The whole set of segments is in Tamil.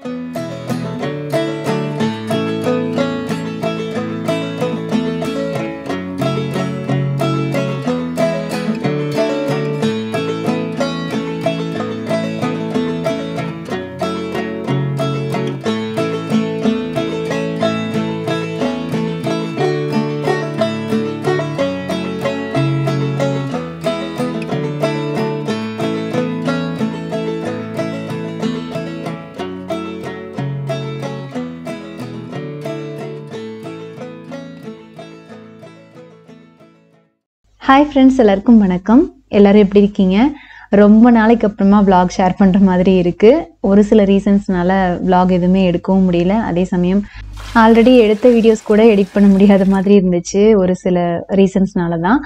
ஹாய் ஃப்ரெண்ட்ஸ், எல்லாருக்கும் வணக்கம். எல்லாரும் எப்படி இருக்கீங்க? ரொம்ப நாளைக்கு அப்புறமா vlog ஷேர் பண்ணுற மாதிரி இருக்குது. ஒரு சில ரீசன்ஸ்னால vlog எதுவுமே எடுக்கவும் முடியல. அதே சமயம் ஆல்ரெடி எடுத்த வீடியோஸ் கூட எடிட் பண்ண முடியாத மாதிரி இருந்துச்சு ஒரு சில ரீசன்ஸ்னால தான்.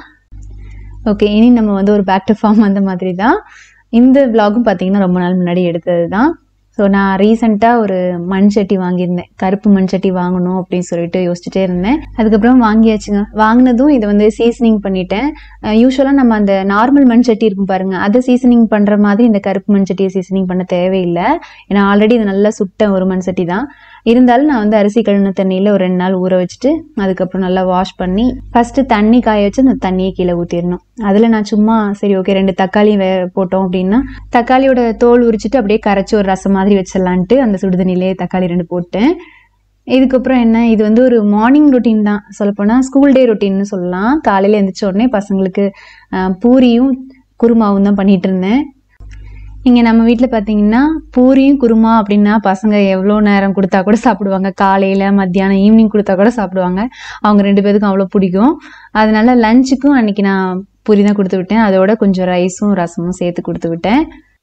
ஓகே, இனி நம்ம வந்து ஒரு பேக் டு ஃபார்ம் அந்த மாதிரி தான். இந்த vlogகும் பார்த்தீங்கன்னா ரொம்ப நாள் முன்னாடி எடுத்தது தான். ஸோ நான் ரீசெண்டாக ஒரு மண் சட்டி வாங்கியிருந்தேன். கருப்பு மண் சட்டி வாங்கணும் அப்படின்னு சொல்லிட்டு யோசிச்சுட்டே இருந்தேன். அதுக்கப்புறம் வாங்கியாச்சுங்க. வாங்கினதும் இதை வந்து சீசனிங் பண்ணிட்டேன். யூஸ்வலாக நம்ம அந்த நார்மல் மண் சட்டி இருக்கும் பாருங்க, அதை சீசனிங் பண்ணுற மாதிரி இந்த கருப்பு மண் சட்டியை சீசனிங் பண்ண தேவையில்லை. ஏன்னா ஆல்ரெடி இது நல்லா சுட்ட ஒரு மண் சட்டி தான். இருந்தாலும் நான் வந்து அரிசி கழுவின தண்ணியில் ஒரு 2 நாள் ஊற வச்சுட்டு அதுக்கப்புறம் நல்லா வாஷ் பண்ணி ஃபஸ்ட்டு தண்ணி காய வச்சு அந்த தண்ணியை கீழே ஊற்றிடணும். அதில் நான் சும்மா சரி ஓகே 2 தக்காளி போட்டோம் அப்படின்னா தக்காளியோட தோல் உரிச்சிட்டு அப்படியே கரைச்சி ஒரு ரசம் மாதிரி வச்சிடலான்ட்டு அந்த சுடுதண்ணிலே தக்காளி 2 போட்டேன். இதுக்கப்புறம் என்ன, இது வந்து ஒரு மார்னிங் ரொட்டீன் தான். சொல்லப்போனால் ஸ்கூல் டே ரொட்டீன்னு சொல்லலாம். காலையில் எழுந்திரிச்ச உடனே பசங்களுக்கு பூரியும் குருமாவும் தான் பண்ணிகிட்டு இருந்தேன். இங்கே நம்ம வீட்டில் பார்த்தீங்கன்னா பூரியும் குருமா அப்படின்னா பசங்க எவ்வளோ நேரம் கொடுத்தா கூட சாப்பிடுவாங்க. காலையில், மத்தியானம், ஈவினிங் கொடுத்தா கூட சாப்பிடுவாங்க. அவங்க 2 பேருக்கும் அவ்வளோ பிடிக்கும். அதனால லஞ்சுக்கும் அன்றைக்கி நான் பூரி தான் கொடுத்து விட்டேன். அதோட கொஞ்சம் ரைஸும் ரசமும் சேர்த்து கொடுத்து விட்டேன்.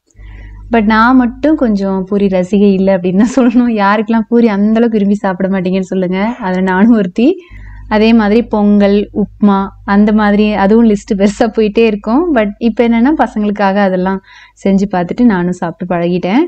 பட் நான் மட்டும் கொஞ்சம் பூரி ரசிகை இல்லை அப்படின்னு தான் சொல்லணும். யாருக்கெல்லாம் பூரி அந்தளவுக்கு விரும்பி சாப்பிட மாட்டீங்கன்னு சொல்லுங்கள். அதில் நானும் ஒருத்தி. அதே மாதிரி பொங்கல், உப்மா அந்த மாதிரி அதுவும் லிஸ்ட்டு பெருசாக போயிட்டே இருக்கும். பட் இப்போ என்னென்னா பசங்களுக்காக அதெல்லாம் செஞ்சு பார்த்துட்டு நானும் சாப்பிட்டு பழகிட்டேன்.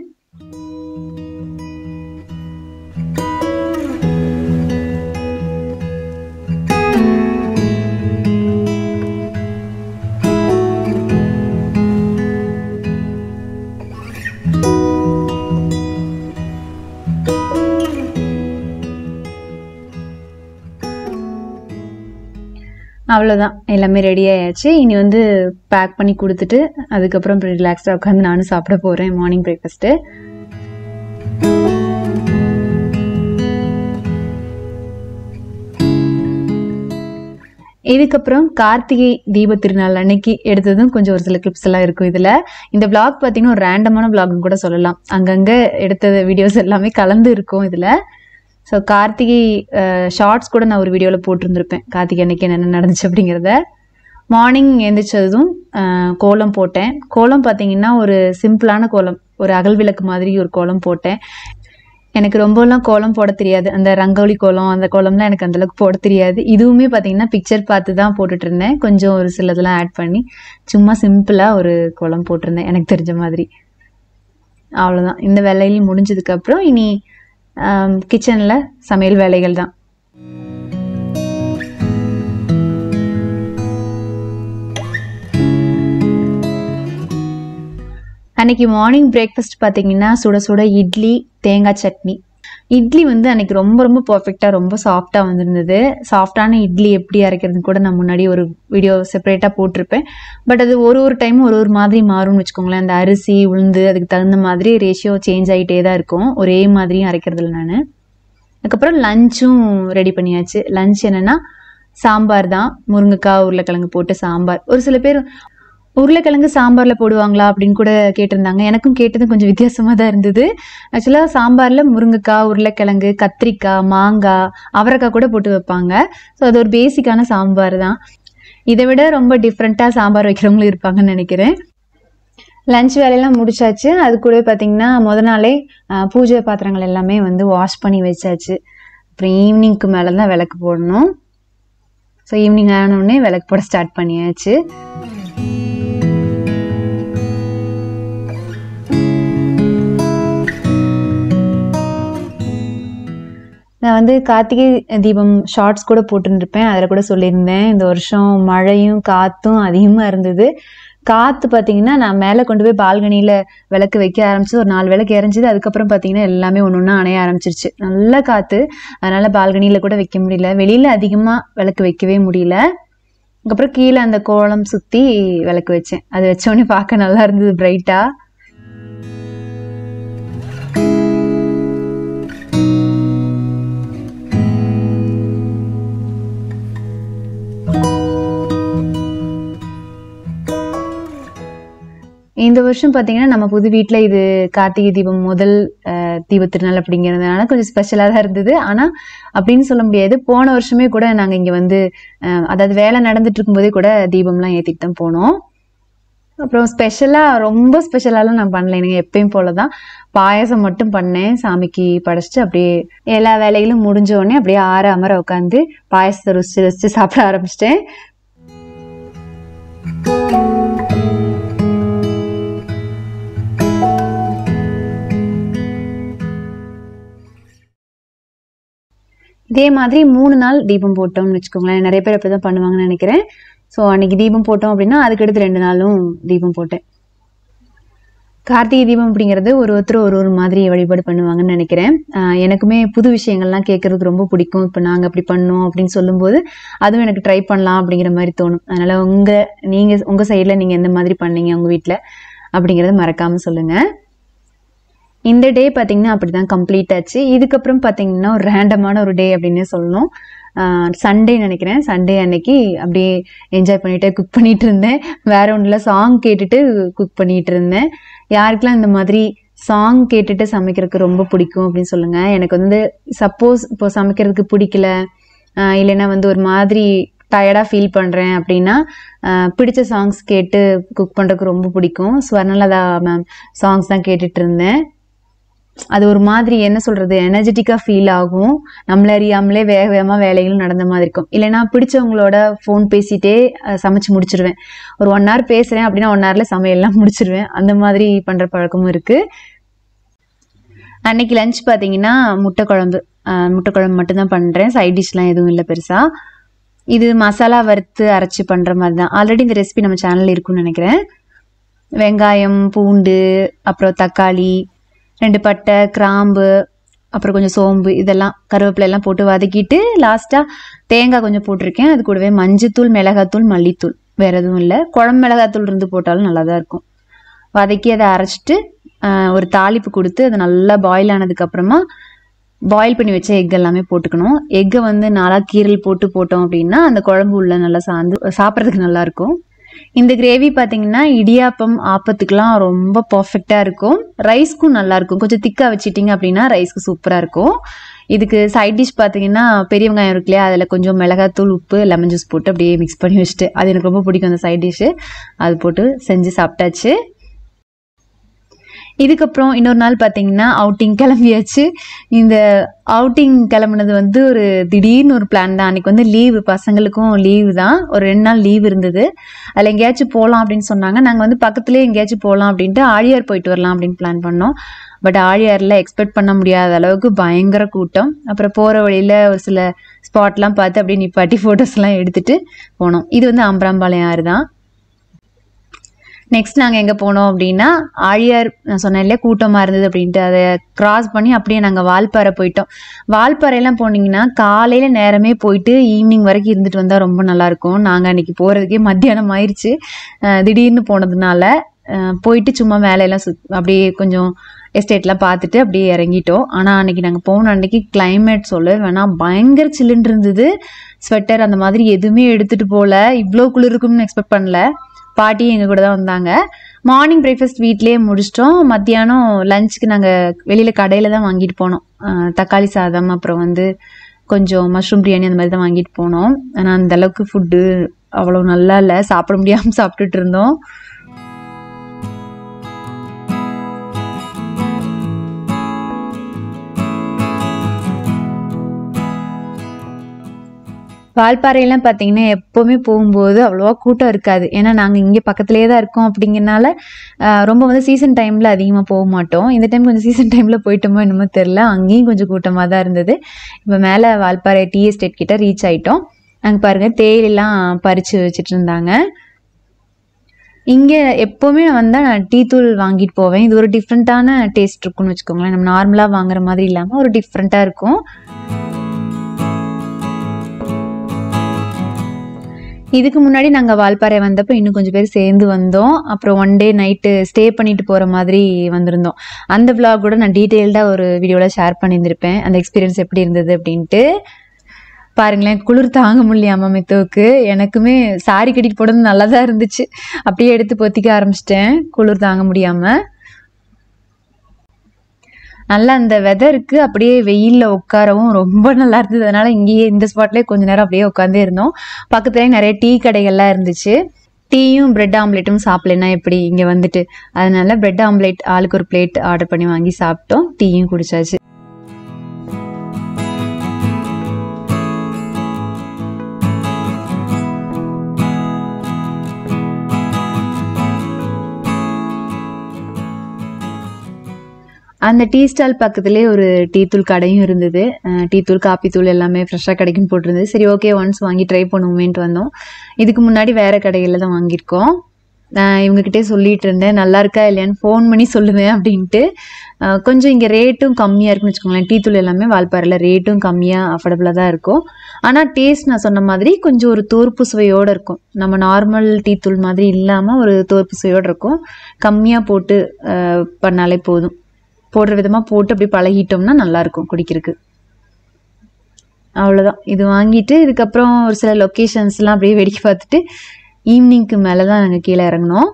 அவ்வளோதான், எல்லாமே ரெடி ஆயாச்சு. இனி வந்து பேக் பண்ணி கொடுத்துட்டு அதுக்கப்புறம் ரிலாக்ஸ்டாக உட்காந்து நானும் சாப்பிட போகிறேன் மார்னிங் பிரேக்ஃபாஸ்ட்டு. இதுக்கப்புறம் கார்த்திகை தீப திருநாள் அன்னைக்கு எடுத்ததும் கொஞ்சம் ஒரு சில கிளிப்ஸ் எல்லாம் இருக்கும் இதில். இந்த vlog பார்த்தீங்கன்னா ஒரு ரேண்டமான vlogன்னு கூட சொல்லலாம். அங்கங்கே எடுத்த வீடியோஸ் எல்லாமே கலந்து இருக்கும் இதில். ஸோ கார்த்திகை ஷார்ட்ஸ் கூட நான் ஒரு வீடியோவில் போட்டிருந்துருப்பேன், கார்த்திகை அன்னைக்கு என்னென்ன நடந்துச்சு அப்படிங்கிறத. மார்னிங் எழுந்திரிச்சதும் கோலம் போட்டேன். கோலம் பார்த்தீங்கன்னா ஒரு சிம்பிளான கோலம், ஒரு அகல் விளக்கு மாதிரி ஒரு கோலம் போட்டேன். எனக்கு ரொம்பலாம் கோலம் போட தெரியாது. அந்த ரங்கோலி கோலம் அந்த கோலம்லாம் எனக்கு அந்தளவுக்கு போட தெரியாது. இதுவுமே பார்த்தீங்கன்னா பிக்சர் பார்த்து தான் போட்டுட்டு இருந்தேன். கொஞ்சம் ஒரு சிலதெல்லாம் ஆட் பண்ணி சும்மா சிம்பிளாக ஒரு கோலம் போட்டிருந்தேன் எனக்கு தெரிஞ்ச மாதிரி. அவ்வளோதான், இந்த வேலையில் முடிஞ்சதுக்கப்புறம் இனி கிச்சனில் சமையல் வேலைகள் தான். அன்னைக்கு மார்னிங் பிரேக்ஃபாஸ்ட் பார்த்தீங்கன்னா சுட சுட இட்லி, தேங்காய் சட்னி. இட்லி வந்து அன்னைக்கு ரொம்ப ரொம்ப பர்ஃபெக்டாக ரொம்ப சாஃப்டாக வந்துருந்தது. சாஃப்டான இட்லி எப்படி அரைக்கிறதுன்னு கூட நான் முன்னாடி ஒரு வீடியோ செப்பரேட்டாக போட்டிருப்பேன். பட் அது ஒரு டைமும் ஒரு மாதிரி மாறும்னு வச்சுக்கோங்களேன். அந்த அரிசி, உளுந்து அதுக்கு தகுந்த மாதிரி ரேஷியோ சேஞ்ச் ஆகிட்டே தான் இருக்கும். ஒரே மாதிரியும் அரைக்கிறதில்ல நான். அதுக்கப்புறம் லஞ்சும் ரெடி பண்ணியாச்சு. லஞ்ச் என்னென்னா சாம்பார் தான். முருங்கைக்காய், உருளைக்கிழங்கு போட்டு சாம்பார். ஒரு சில பேர் உருளைக்கிழங்கு சாம்பாரில் போடுவாங்களா அப்படின்னு கூட கேட்டிருந்தாங்க. எனக்கும் கேட்டது கொஞ்சம் வித்தியாசமாக தான் இருந்தது. ஆக்சுவலாக சாம்பாரில் முருங்கைக்காய், உருளைக்கிழங்கு, கத்திரிக்காய், மாங்காய், அவரைக்காய் கூட போட்டு வைப்பாங்க. ஸோ அது ஒரு பேசிக்கான சாம்பார் தான். இதை விட ரொம்ப டிஃப்ரெண்ட்டாக சாம்பார் வைக்கிறவங்களும் இருப்பாங்கன்னு நினைக்கிறேன். லஞ்ச் வேலையெல்லாம் முடிச்சாச்சு. அது கூட பார்த்தீங்கன்னா நாளே பூஜை பாத்திரங்கள் எல்லாமே வந்து வாஷ் பண்ணி வச்சாச்சு. அப்புறம் ஈவினிங்க்கு மேலே தான் விளக்கு போடணும். ஸோ ஈவினிங் ஆனோடனே விளக்கு போட ஸ்டார்ட் பண்ணியாச்சு. நான் வந்து கார்த்திகை தீபம் ஷார்ட்ஸ் கூட போட்டுருப்பேன். அதில் கூட சொல்லியிருந்தேன், இந்த வருஷம் மழையும் காற்றும் அதிகமாக இருந்தது. காற்று பார்த்தீங்கன்னா நான் மேலே கொண்டு போய் பால்கனியில் விளக்கு வைக்க ஆரம்பிச்சு ஒரு 4 விளக்கு எரிஞ்சுது. அதுக்கப்புறம் பார்த்தீங்கன்னா எல்லாமே ஒன்று ஒன்றா அணைய ஆரம்பிச்சிருச்சு. நல்ல காற்று, அதனால் பால்கனியில் கூட வைக்க முடியல. வெளியில் அதிகமாக விளக்கு வைக்கவே முடியல. அதுக்கப்புறம் கீழே அந்த கோலம் சுற்றி விளக்கு வச்சேன். அது வச்சோடனே பார்க்க நல்லா இருந்தது பிரைட்டாக. இந்த வருஷம் பார்த்தீங்கன்னா நம்ம புது வீட்டில் இது கார்த்திகை தீபம் முதல் தீபத்திருநாள் அப்படிங்கிறதுனால கொஞ்சம் ஸ்பெஷலாக தான் இருந்தது. ஆனால் அப்படின்னு சொல்ல முடியாது, போன வருஷமே கூட நாங்கள் இங்கே வந்து அதாவது வேலை நடந்துட்டு இருக்கும்போதே கூட தீபம்லாம் ஏற்றிட்டு தான் போனோம். அப்புறம் ஸ்பெஷலாக ரொம்ப ஸ்பெஷலாலாம் நான் பண்ணல. எனக்கு எப்பயும் போல தான் பாயசம் மட்டும் பண்ணேன். சாமிக்கு படைச்சிட்டு அப்படியே எல்லா வேலைகளும் முடிஞ்ச உடனே அப்படியே அமர உட்காந்து பாயசத்தை ருசிச்சு ருசிச்சு சாப்பிட ஆரம்பிச்சிட்டேன். இதே மாதிரி 3 நாள் தீபம் போட்டோம்னு வச்சுக்கோங்களேன். நிறைய பேர் அப்படி தான் பண்ணுவாங்கன்னு நினைக்கிறேன். ஸோ அன்னைக்கு தீபம் போட்டோம் அப்படின்னா அதுக்கடுத்து 2 நாளும் தீபம் போட்டேன். கார்த்திகை தீபம் அப்படிங்கிறது ஒருத்தர் ஒரு மாதிரி வழிபாடு பண்ணுவாங்கன்னு நினைக்கிறேன். எனக்குமே புது விஷயங்கள்லாம் கேட்கறது ரொம்ப பிடிக்கும். இப்போ நாங்கள் அப்படி பண்ணோம் அப்படின்னு சொல்லும்போது அதுவும் எனக்கு ட்ரை பண்ணலாம் அப்படிங்கிற மாதிரி தோணும். அதனால உங்கள் சைடில் நீங்கள் எந்த மாதிரி பண்ணீங்க உங்கள் வீட்டில் அப்படிங்கிறத மறக்காமல் சொல்லுங்கள். இந்த டே பார்த்தீங்கன்னா அப்படி தான் கம்ப்ளீட் ஆச்சு. இதுக்கப்புறம் பார்த்தீங்கன்னா ஒரு ரேண்டமான ஒரு டே அப்படின்னே சொல்லணும். சண்டே நினைக்கிறேன். சண்டே அன்னைக்கு அப்படியே என்ஜாய் பண்ணிட்டு குக் பண்ணிட்டு இருந்தேன். வேற ஒன்றில் சாங் கேட்டுட்டு குக் பண்ணிட்டு இருந்தேன். யாருக்கெல்லாம் இந்த மாதிரி சாங் கேட்டுட்டு சமைக்கிறதுக்கு ரொம்ப பிடிக்கும் அப்படின்னு சொல்லுங்க. எனக்கு வந்து சப்போஸ் இப்போ சமைக்கிறதுக்கு பிடிக்கல, இல்லைன்னா வந்து ஒரு மாதிரி டயர்டாக ஃபீல் பண்ணுறேன் அப்படின்னா பிடிச்ச சாங்ஸ் கேட்டு குக் பண்ணுறதுக்கு ரொம்ப பிடிக்கும். ஸ்வர்ணலதா மேம் சாங்ஸ் தான் கேட்டுட்டு இருந்தேன். அது ஒரு மாதிரி என்ன சொல்றது, எனர்ஜெட்டிக்காக ஃபீல் ஆகும். நம்மள அறியாமலே வேக வேகமாக வேலைகளும் நடந்த மாதிரி இருக்கும். இல்லைன்னா பிடிச்சவங்களோட ஃபோன் பேசிட்டே சமைச்சு முடிச்சிருவேன். ஒரு 1 hour பேசுகிறேன் அப்படின்னா 1 hourல சமையல்லாம் முடிச்சிருவேன். அந்த மாதிரி பண்ணுற பழக்கமும் இருக்குது. அன்னைக்கு லஞ்ச் பார்த்தீங்கன்னா முட்டை குழம்பு மட்டும்தான் பண்ணுறேன். சைட் டிஷ்லாம் எதுவும் இல்லை பெருசாக. இது மசாலா வறுத்து அரைச்சி பண்ணுற மாதிரி தான். ஆல்ரெடி இந்த ரெசிபி நம்ம சேனலில் இருக்குன்னு நினைக்கிறேன். வெங்காயம், பூண்டு, அப்புறம் தக்காளி, 2 பட்டை, கிராம்பு, அப்புறம் கொஞ்சம் சோம்பு, இதெல்லாம் கருவேப்பிலை எல்லாம் போட்டு வதக்கிட்டு லாஸ்ட்டாக தேங்காய் கொஞ்சம் போட்டிருக்கேன். அது கூடவே மஞ்சத்தூள், மிளகாத்தூள், மல்லித்தூள், வேறு எதுவும் இல்லை. குழம்பு மிளகாத்தூள் இருந்து போட்டாலும் நல்லா தான் இருக்கும். வதக்கி அதை அரைச்சிட்டு ஒரு தாளிப்பு கொடுத்து அது நல்லா பாயில் ஆனதுக்கப்புறமா பாயில் பண்ணி வச்ச எக் எல்லாமே போட்டுக்கணும். எக்கை வந்து 4 கீரல் போட்டோம் அப்படின்னா அந்த குழம்பு உள்ள நல்லா சாப்பிட்றதுக்கு நல்லாயிருக்கும். இந்த கிரேவி பார்த்தீங்கன்னா இடியாப்பம், ஆப்பத்துக்கெலாம் ரொம்ப பர்ஃபெக்டாக இருக்கும். ரைஸ்க்கும் நல்லாயிருக்கும். கொஞ்சம் திக்காக வச்சிட்டிங்க அப்படின்னா ரைஸ்க்கு சூப்பராக இருக்கும். இதுக்கு சைட் டிஷ் பார்த்தீங்கன்னா பெரிய வெங்காயம் இருக்கு இல்லையா, அதில் கொஞ்சம் மிளகாத்தூள், உப்பு, லெமன் ஜூஸ் போட்டு அப்படியே மிக்ஸ் பண்ணி வச்சுட்டு, அது எனக்கு ரொம்ப பிடிக்கும் அந்த சைட் டிஷ்ஷு. அது போட்டு செஞ்சு சாப்பிட்டாச்சு. இதுக்கப்புறம் இன்னொரு நாள் பார்த்தீங்கன்னா அவுட்டிங் கிளம்பியாச்சு. இந்த அவுட்டிங் கிளம்புனது வந்து ஒரு திடீர்னு ஒரு பிளான் தான். அன்றைக்கி வந்து லீவு, பசங்களுக்கும் லீவு தான். ஒரு 2 நாள் லீவ் இருந்தது. அதில் எங்கேயாச்சும் போகலாம் அப்படின்னு சொன்னாங்க. நாங்கள் வந்து பக்கத்துலேயே எங்கேயாச்சும் போகலாம் அப்படின்ட்டு ஆழியார் போயிட்டு வரலாம் அப்படின்னு பிளான் பண்ணோம். பட் ஆழியாரில் எக்ஸ்பெக்ட் பண்ண முடியாத அளவுக்கு பயங்கர கூட்டம். அப்புறம் போகிற வழியில் ஒரு சில ஸ்பாட்லாம் பார்த்து அப்படியே நிப்பாட்டி ஃபோட்டோஸ்லாம் எடுத்துகிட்டு போனோம். இது வந்து அம்பராம்பாளையம் ஆறு தான். நெக்ஸ்ட் நாங்கள் எங்கே போனோம் அப்படின்னா ஆழியார், நான் சொன்னேன் இல்லையா கூட்டமாக இருந்தது அப்படின்ட்டு, அதை கிராஸ் பண்ணி அப்படியே நாங்கள் வால்பாறை போயிட்டோம். வால்பாறையெல்லாம் போனீங்கன்னா காலையில் நேரமே போயிட்டு ஈவினிங் வரைக்கும் இருந்துட்டு வந்தால் ரொம்ப நல்லாயிருக்கும். நாங்கள் அன்றைக்கி போகிறதுக்கே மத்தியானம் ஆயிடுச்சு. திடீர்னு போனதுனால போயிட்டு சும்மா மேலையெல்லாம் அப்படியே கொஞ்சம் எஸ்டேட்லாம் பார்த்துட்டு அப்படியே இறங்கிட்டோம். ஆனால் அன்றைக்கி நாங்கள் போன அன்றைக்கி கிளைமேட் சொல்ல வேணாம், பயங்கர சில்லுன்னு இருந்தது. ஸ்வெட்டர் அந்த மாதிரி எதுவுமே எடுத்துகிட்டு போகல. இவ்வளோ குளிர் இருக்கும்னு எக்ஸ்பெக்ட் பண்ணல. பாட்டி எங்கள் கூட தான் வந்தாங்க. மார்னிங் பிரேக்ஃபாஸ்ட் வீட்லேயே முடிச்சிட்டோம். மத்தியானம் லஞ்சுக்கு நாங்கள் வெளியில் கடையில் தான் வாங்கிட்டு போனோம். தக்காளி சாதம், அப்புறம் வந்து கொஞ்சம் மஷ்ரூம் பிரியாணி அந்த மாதிரி தான் வாங்கிட்டு போனோம். ஆனால் அந்தளவுக்கு ஃபுட்டு அவ்வளோ நல்லா இல்லை, சாப்பிட முடியாமல் சாப்பிட்டுட்டு இருந்தோம். வால்பாறையெல்லாம் பார்த்தீங்கன்னா எப்போவுமே போகும்போது அவ்வளோவா கூட்டம் இருக்காது. ஏன்னா நாங்கள் இங்கே பக்கத்துலேயே தான் இருக்கோம் அப்படிங்கிறனால ரொம்ப வந்து சீசன் டைமில் அதிகமாக போக மாட்டோம். இந்த டைம் கொஞ்சம் சீசன் டைமில் போயிட்டோமோ என்னமோ தெரில, அங்கேயும் கொஞ்சம் கூட்டமாக தான் இருந்தது. இப்போ மேலே வால்பாறை டீ எஸ்டேட் கிட்ட ரீச் ஆகிட்டோம். அங்கே பாருங்கள் தேயிலெல்லாம் பறித்து வச்சுட்டு இருந்தாங்க. இங்கே எப்போவுமே வந்தால் நான் டீ தூள் வாங்கிட்டு போவேன். இது ஒரு டிஃப்ரெண்ட்டான டேஸ்ட் இருக்குன்னு வச்சுக்கோங்களேன். நம்ம நார்மலாக வாங்குற மாதிரி இல்லாமல் ஒரு டிஃப்ரெண்ட்டாக இருக்கும். இதுக்கு முன்னாடி நாங்கள் வால்பாறை வந்தப்போ இன்னும் கொஞ்சம் பேர் சேர்ந்து வந்தோம். அப்புறம் ஒன் டே நைட்டு ஸ்டே பண்ணிட்டு போகிற மாதிரி வந்திருந்தோம். அந்த விளாக் கூட நான் டீட்டெயில்டாக ஒரு வீடியோவில் ஷேர் பண்ணியிருந்திருப்பேன், அந்த எக்ஸ்பீரியன்ஸ் எப்படி இருந்தது அப்படின்ட்டு. பாருங்களேன், குளிர் தாங்க முடியாம மித்துவுக்கு. எனக்குமே சாரி கட்டிட்டு போடுறது நல்லா தான் இருந்துச்சு. அப்படியே எடுத்து பொத்திக்க ஆரம்பிச்சிட்டேன் குளிர் தாங்க முடியாம. நல்லா அந்த வெதருக்கு அப்படியே வெயிலில் உட்காரவும் ரொம்ப நல்லா இருந்தது. அதனால இங்கேயே இந்த ஸ்பாட்லேயே கொஞ்ச நேரம் அப்படியே உட்காந்தே இருந்தோம். பக்கத்துலேயே நிறைய டீ கடைகள்லாம் இருந்துச்சு. டீயும் பிரெட் ஆம்லேட்டும் சாப்பிடலன்னா எப்படி இங்கே வந்துட்டு, அதனால பிரெட் ஆம்லேட் ஆளுக்கு ஒரு பிளேட் ஆர்டர் பண்ணி வாங்கி சாப்பிட்டோம். டீயும் குடிச்சாச்சு. அந்த டீ ஸ்டால் பக்கத்துலேயே ஒரு டீ தூள் கடையும் இருந்தது. டீ தூள் காப்பி தூள் எல்லாமே ஃப்ரெஷ்ஷாக கிடைக்குன்னு போட்டிருந்தது. சரி ஓகே ஒன்ஸ் வாங்கி ட்ரை பண்ணுவோமேன்ட்டு வந்தோம். இதுக்கு முன்னாடி வேறு கடைகளில் தான் வாங்கியிருக்கோம். நான் இவங்ககிட்டே சொல்லிட்டு இருந்தேன், நல்லா இருக்கா இல்லையான்னு ஃபோன் பண்ணி சொல்லுவேன் அப்படின்ட்டு. கொஞ்சம் இங்கே ரேட்டும் கம்மியாக இருக்குன்னு வச்சுக்கோங்களேன். டீ தூள் எல்லாமே வால்பாறையில் ரேட்டும் கம்மியாக அஃபோர்டபுளாக தான் இருக்கும். ஆனால் டேஸ்ட் நான் சொன்ன மாதிரி கொஞ்சம் ஒரு தோற்பு சுவையோடு இருக்கும். நம்ம நார்மல் டீ தூள் மாதிரி இல்லாமல் ஒரு தோற்பு சுவையோடு இருக்கும். கம்மியாக போட்டு பண்ணாலே போதும். போடுற விதமாக போட்டு அப்படி பழகிட்டோம்னா நல்லாயிருக்கும் குடிக்கிறதுக்கு. அவ்வளோதான். இது வாங்கிட்டு இதுக்கப்புறம் ஒரு சில லொக்கேஷன்ஸ்லாம் அப்படியே வேடிக்கை பார்த்துட்டு ஈவினிங்க்கு மேலே தான் நாங்கள் கீழே இறங்கினோம்.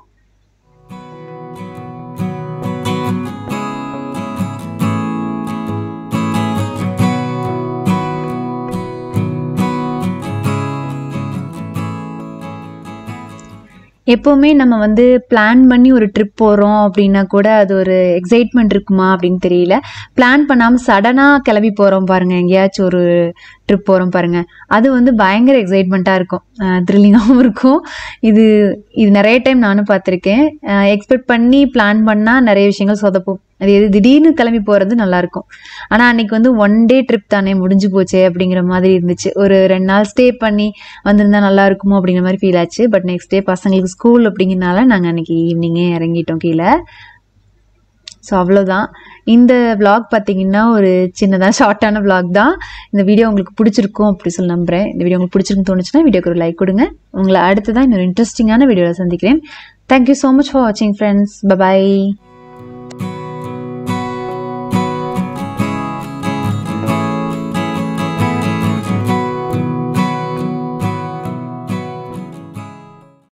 எப்போவுமே நம்ம வந்து பிளான் பண்ணி ஒரு ட்ரிப் போகிறோம் அப்படின்னா கூட அது ஒரு எக்ஸைட்மெண்ட் இருக்குமா அப்படின்னு தெரியல. பிளான் பண்ணாமல் சடனாக கிளம்பி போகிறோம் பாருங்கள், எங்கேயாச்சும் ஒரு ட்ரிப் போகிறோம் பாருங்கள், அது வந்து பயங்கர எக்ஸைட்மெண்ட்டாக இருக்கும், த்ரில்லிங்காகவும் இருக்கும். இது நிறைய டைம் நானும் பார்த்துருக்கேன். எக்ஸ்பெக்ட் பண்ணி பிளான் பண்ணால் நிறைய விஷயங்கள் சொதப்போம். அது திடீர்னு கிளம்பி போகிறது நல்லாயிருக்கும். ஆனால் அன்றைக்கி வந்து ஒன் டே ட்ரிப் தானே முடிஞ்சு போச்சே அப்படிங்கிற மாதிரி இருந்துச்சு. ஒரு 2 நாள் ஸ்டே பண்ணி வந்திருந்தா நல்லா இருக்குமோ அப்படிங்கிற மாதிரி ஃபீல் ஆச்சு. பட் நெக்ஸ்ட் டே பசங்களுக்கு ஸ்கூல் அப்படிங்கிறனால நாங்கள் அன்றைக்கி ஈவினிங்கே இறங்கிட்டோம் கீழே. ஸோ அவ்வளோதான். இந்த விளாக் பார்த்தீங்கன்னா ஒரு சின்னதாக ஷார்ட்டான விளாக் தான். இந்த வீடியோ உங்களுக்கு பிடிச்சிருக்கும் அப்படி சொல்லி நம்புகிறேன். இந்த வீடியோ உங்களுக்கு பிடிச்சிருக்குன்னு தோணுச்சுன்னா வீடியோக்கு ஒரு லைக் கொடுங்க. உங்களை அடுத்ததான் இன்னொரு இன்ட்ரெஸ்டிங்கான வீடியோவில் சந்திக்கிறேன். தேங்க்யூ ஸோ மச் ஃபார் வாட்சிங் ஃப்ரெண்ட்ஸ். பை.